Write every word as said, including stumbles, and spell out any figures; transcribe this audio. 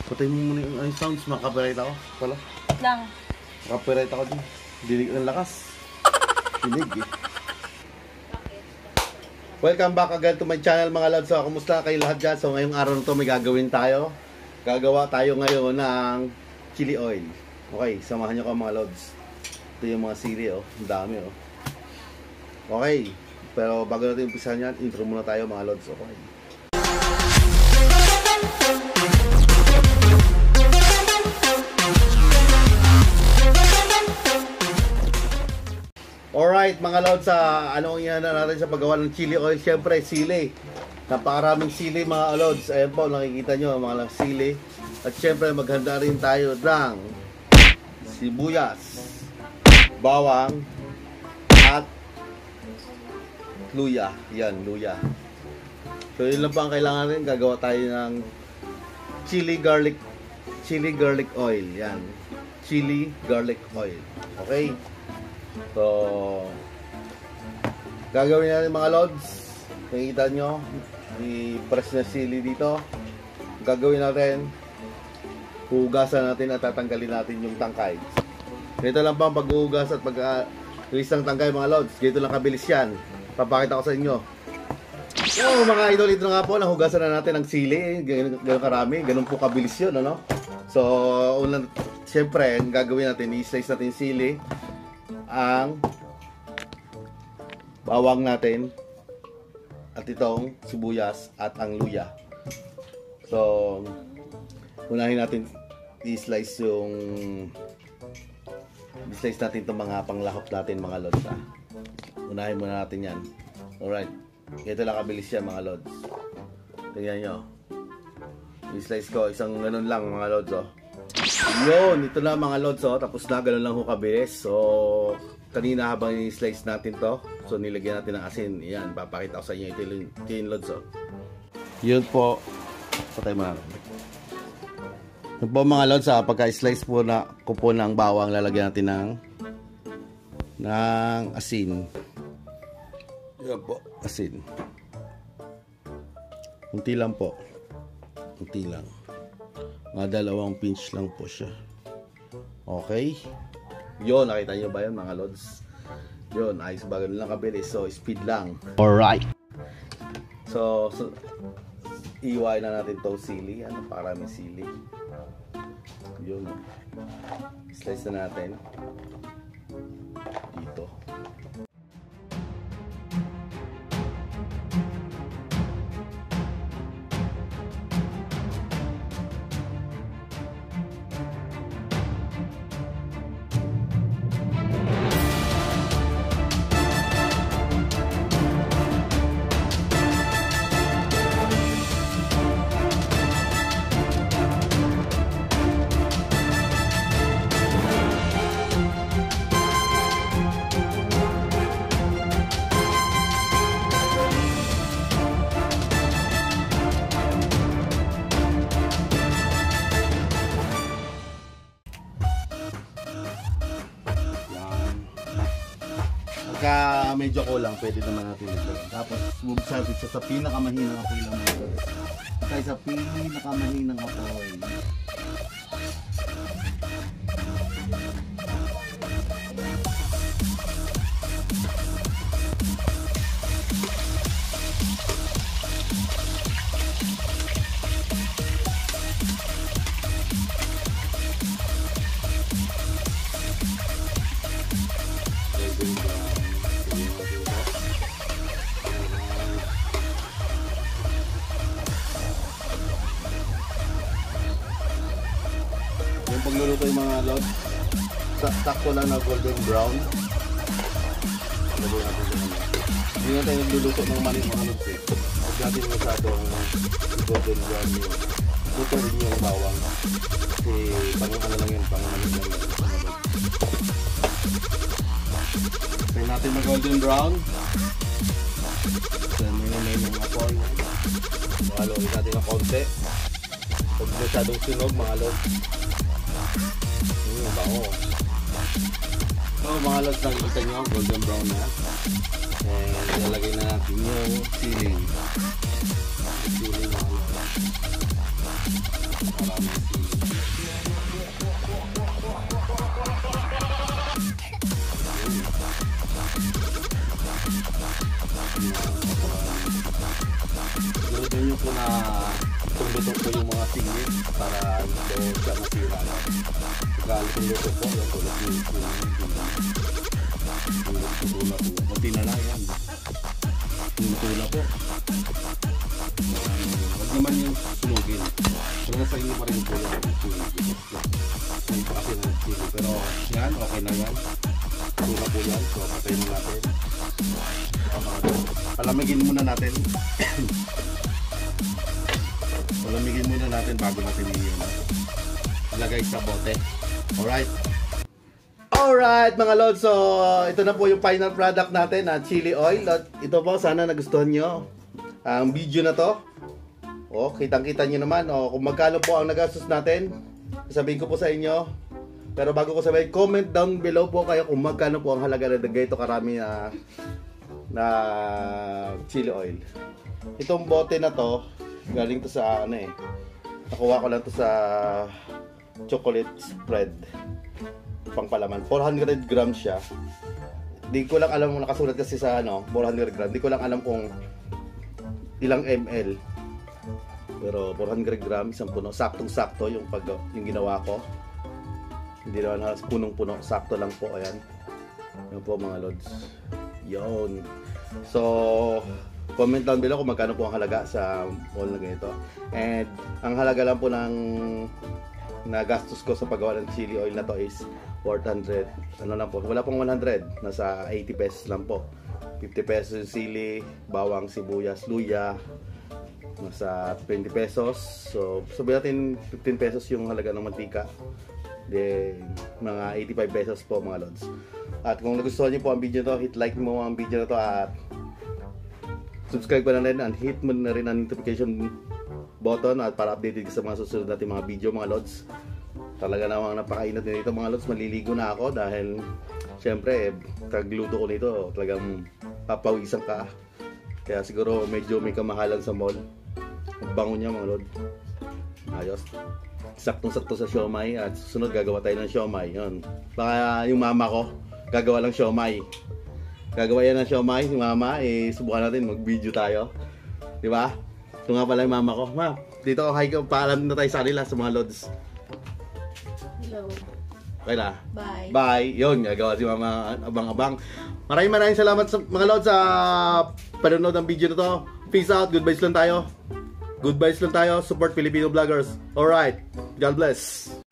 Patay mo muna yung sounds, makapiright ako pala. Lang. Makapiright ako din. Dinig ng lakas. Dinig eh. Welcome back again to my channel mga lods. So, kumusta kayo lahat dyan? So, ngayong araw na to may gagawin tayo. Gagawa tayo ngayon ng chili oil. Okay, samahan nyo ka mga lods. Ito yung mga sili oh. Ang dami oh. Okay, pero bago natin umpisahan yan, intro muna tayo mga lods. Okay. Alright mga lods, sa ano ang ihanda natin sa paggawa ng chili oil? Siyempre sili. Napakaraming sili mga lods. Ayan po, nakikita nyo mga sili. At siyempre maghanda rin tayo ng sibuyas, bawang, at luya. Yan, luya. So yun lang po ang kailangan rin. Gagawa tayo ng chili garlic chili garlic oil. Yan, chili garlic oil. Okay. So, gagawin natin mga lods. Nakikita nyo, i-press na sili dito. Gagawin natin, hugasan natin at tatanggalin natin yung tangkay. Ganito lang pa ang pag-uhugas at pag-release ng tangkay mga lods. Ganito lang kabilis yan. Papakita ko sa inyo. So mga idol, ito nga po, nahugasan na natin ang sili. Ganun, ganun karami, ganun po kabilis yun, ano? So, unang, siyempre, ang gagawin natin, i-slice natin yung sili, ang bawang natin at itong sibuyas at ang luya. So unahin natin i-slice yung i-slice natin itong mga panglahok natin mga lods ah. Unahin muna natin yan. Alright, ito lang kabilis yan mga lods. Tingnan nyo, i-slice ko isang ganun lang mga lods oh. Yun, ito na mga lods oh. Tapos na, gano'n lang ho kabilis. So, kanina habang i-slice natin to, so nilagyan natin ng asin. Yan, papakita ko sa inyo. Ito yung, ito yung lods oh. Yun po. Patay mo na. Yun po mga lods ah. Pagka-slice po na ko po ng bawang, lalagyan natin ng ng asin. Yun po, asin. Kunti lang po. Kunti lang. Mga dalawang pinch lang po siya. Okay. Yun, nakita nyo ba yun mga lods? Yun, ayos ba? Ganun lang kabilis. So, speed lang. Alright. So, so iwain na natin itong sili. Ano, para may sili. Yun. Slice na natin. Dito. Pagka medyo kulang, pwede naman natin ito. Tapos, bubuksan natin siya sa pinakamahinang apoy lang ito. Kaya sa pinakamahinang apoy. Yung pagluluto yung mga lods, sakto lang na golden brown. Hindi na tayo nagluluto ng mali mga lods eh. Huwag natin masyadong golden brown yung luto rin yung bawang. Kasi pang ano lang yun, pang ano lang yun. Tayo natin mag golden brown. Then may naman yung apoy. Mahalawin natin ng konti. Huwag masyadong sinog mga lods. Yung bango. So mga lods, nakikita nyo, golden brown na. And ilalagay na natin yung sili. Sili mga lods. maraming sili. Siguro nyo po na itong luto po yung mga singit para hindi siya masira. Kaya itong luto po, yung tulad yung tulad po. Kunti na lang yan. Yung tulad po. Huwag naman yung sulugin. Pero nasa inyo pa rin po yung sulugin. May kasi na sili. Pero yan, okay na yan. Tulad po yan. So, patayin na natin. Palamigin muna natin. Palamigin muna natin bago natin ilagay sa bote. Alright. Alright mga lods. So ito na po yung final product natin na chili oil. Ito po, sana nagustuhan nyo ang video na to. O, kitang kita nyo naman o, kung magkano po ang nagastos natin. Sabihin ko po sa inyo. Pero bago ko sabihin, comment down below po kayo kung magkano po ang halaga na ganito karami na na chili oil. Itong bote na to galing to sa ano eh, nakuha ko lang to sa chocolate spread pang palaman. four hundred grams siya. Di ko lang alam kung nakasulat kasi sa ano four hundred grams. Di ko lang alam kung ilang ml, pero four hundred grams, isang puno, saktong sakto yung pag yung ginawa ko. Hindi naman halos punong-puno, sakto lang po. Ayan, yun po mga lods. Yun. So, comment down below kung magkano po ang halaga sa mall na ganito. And ang halaga lang po ng nagastos ko sa paggawa ng chili oil na to is four hundred. Ano lang po, wala pong one hundred. Nasa eighty pesos lang po. fifty pesos yung sili, bawang, sibuyas, luya. Nasa twenty pesos. So, sabihin natin fifteen pesos yung halaga ng mantika. Then, mga eighty-five pesos po mga lods. At kung nagustuhan niyo po ang video to, hit like mo ang video na to at subscribe ka na rin and hit mo na rin ang notification button at para updated ka sa mga susunod natin mga video mga lods. Talaga namang napakainat nito mga lods. Maliligo na ako dahil syempre kagluto ko nito talagang papawisan ka. Kaya siguro medyo may kamahalan sa mall. Ang bango niya mga lods. Ayos. Saktong-sakto sa siomai at susunod gagawa tayo ng siomai. Yun. Baka yung mama ko gagawa lang siomai. Gagawa yan ng siomai si mama, eh subukan natin mag-video tayo. 'Di ba? Ito nga pala yung mama ko. Ma, dito hi ka, paalam na tayo sa kanila sa mga lods. Hello. Okay na. Bye. Bye. Yun, gagawa si mama abang-abang. Maraming maraming salamat sa mga lods sa panonood ng video na to. Peace out. Goodbyes lang tayo. Goodbyes lang tayo. Support Filipino vloggers. Alright. God bless.